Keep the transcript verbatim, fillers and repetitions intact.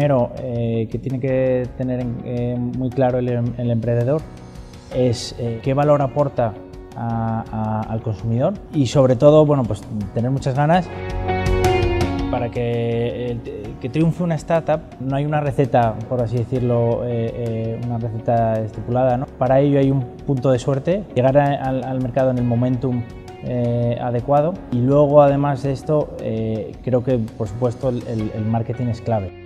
primero eh, que tiene que tener eh, muy claro el, el emprendedor es eh, qué valor aporta a, a, al consumidor y sobre todo, bueno, pues tener muchas ganas. Para que, que triunfe una startup no hay una receta, por así decirlo, eh, eh, una receta estipulada, ¿no? Para ello hay un punto de suerte, llegar a, al, al mercado en el momentum eh, adecuado y luego, además de esto, eh, creo que por supuesto el, el marketing es clave.